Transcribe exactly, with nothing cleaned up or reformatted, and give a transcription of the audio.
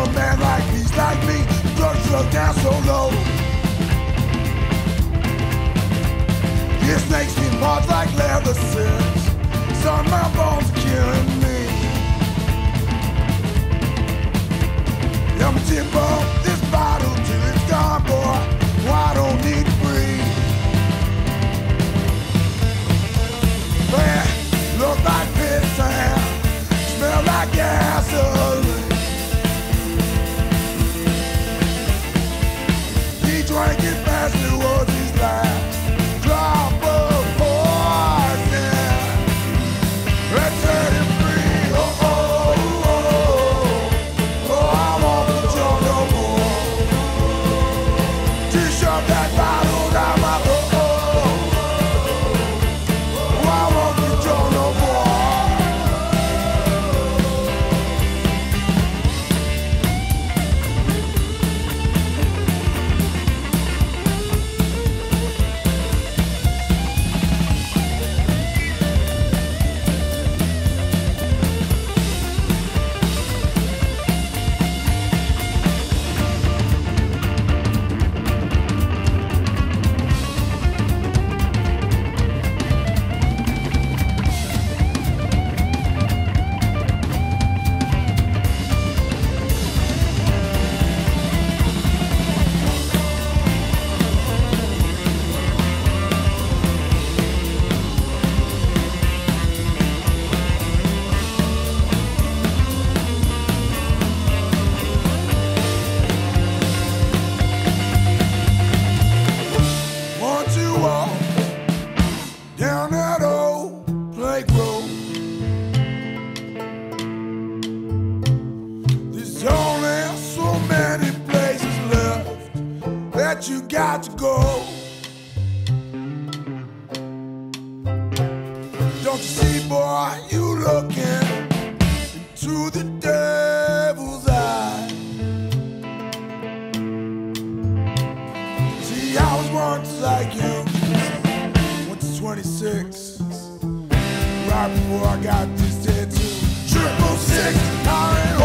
a man like he's like me, drugs slow down so low. His snake skin marks like leather sins. Son, my bones are killing me. I'm a tip of this bottle till it's gone, boy. Well, I don't need to breathe. Man, look like piss and smell like gasoline. He drank it fast, it was his last drop of poison. Let's set him free. Oh, oh, oh, oh, oh, I won't be drunk no more. To shove that bottle down my throat. Oh, I won't be drunk no more. Want to walk down that old plague road. There's only so many places left that you got to go. Don't you see, boy, you looking into the devil's eye. See, I was once like you, once twenty-six, right before I got this tattoo. Triple six, I ain't